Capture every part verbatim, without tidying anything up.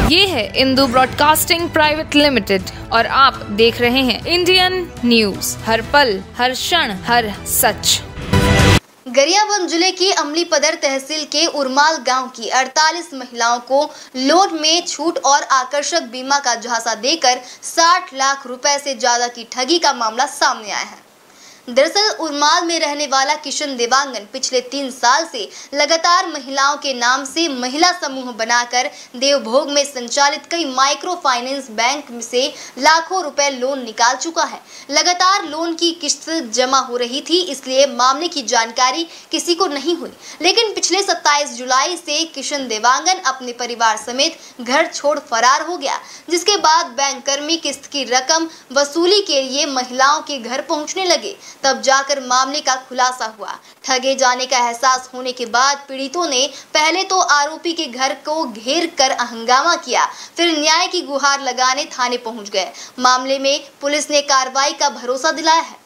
ये है Indu broadcasting private limited और आप देख रहे हैं इंडियन न्यूज, हर पल हर क्षण हर सच। गरियाबंद जिले की अमलीपदर तहसील के उरमाल गांव की अड़तालीस महिलाओं को लोन में छूट और आकर्षक बीमा का झांसा देकर साठ लाख रुपए से ज्यादा की ठगी का मामला सामने आया है। दरअसल उरमाल में रहने वाला किशन देवांगन पिछले तीन साल से लगातार महिलाओं के नाम से महिला समूह बनाकर देवभोग में संचालित कई माइक्रो फाइनेंस बैंक से लाखों रुपए लोन निकाल चुका है। लगातार लोन की किस्त जमा हो रही थी, इसलिए मामले की जानकारी किसी को नहीं हुई। लेकिन पिछले सत्ताईस जुलाई से किशन देवांगन अपने परिवार समेत घर छोड़ फरार हो गया, जिसके बाद बैंक कर्मी किस्त की रकम वसूली के लिए महिलाओं के घर पहुंचने लगे। तब जाकर मामले का खुलासा हुआ। ठगे जाने का एहसास होने के बाद पीड़ितों ने पहले तो आरोपी के घर को घेर कर हंगामा किया, फिर न्याय की गुहार लगाने थाने पहुंच गए। मामले में पुलिस ने कार्रवाई का भरोसा दिलाया है।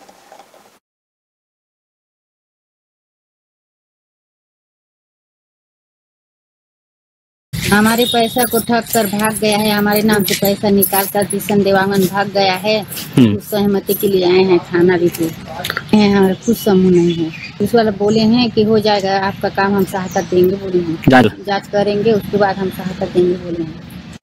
हमारे पैसा को ठग कर भाग गया है। हमारे नाम से पैसा निकाल कर किशन देवांगन भाग गया है। कुछ सहमति के लिए आए हैं, थाना भी हमारे कुछ समूह नहीं है। उस वाला बोले हैं कि हो जाएगा आपका काम, हम सहायता देंगे बोले हैं, जांच करेंगे उसके बाद हम सहायता देंगे बोले हैं।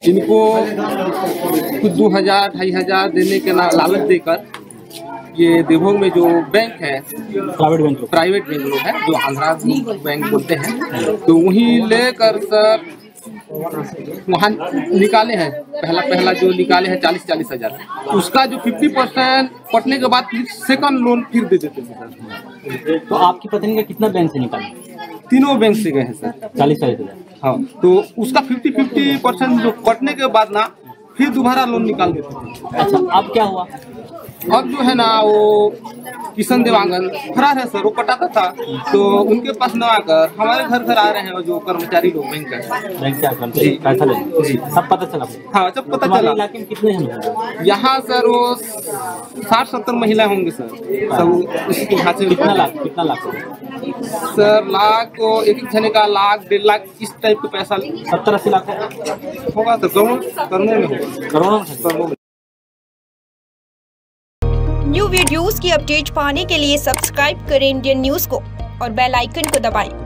इनको कुछ दो हजार ढाई हजार देने के लालच देकर ये देवभोग में जो बैंक है, प्राइवेट बैंक प्राइवेट बैंक है जो आंध्रा बैंक बोलते हैं, तो वहीं लेकर सर वहाँ निकाले हैं। पहला पहला जो निकाले हैं चालीस चालीस हजार, उसका जो फिफ्टी परसेंट कटने के बाद फिर सेकंड लोन फिर दे देते हैं सर। तो आपकी पत्नी का कितना बैंक से निकाले? तीनों बैंक से गए हैं सर, चालीस चालीस हजार। हाँ, तो उसका फिफ्टी फिफ्टी परसेंट जो कटने के बाद ना फिर दोबारा लोन निकाल देते हैं। अच्छा, अब क्या हुआ? अब जो है ना वो किशन देवांगन फरार है सर। वो पटाखा था तो उनके पास न आकर हमारे घर घर आ रहे हैं जो कर्मचारी लोग बैंक का बैंक क्या कर्मचारी पैसा ले जी सब पता चला। हाँ, जब पता चला। इलाके में कितने हैं यहाँ सर? वो साठ सत्तर महिला होंगे सर। सब इसके यहाँ से कितना लाख कितना लाख सर? लाख को एक एक जने का लाख डेढ़ लाख इस टाइप का पैसा सत्तर अस्सी लाख होगा सर। करोड़ों करोड़ों में होगा, करोड़ों करोड़ों में। न्यू वीडियोस की अपडेट पाने के लिए सब्सक्राइब करें इंडियन न्यूज को और बेल आइकन को दबाएं।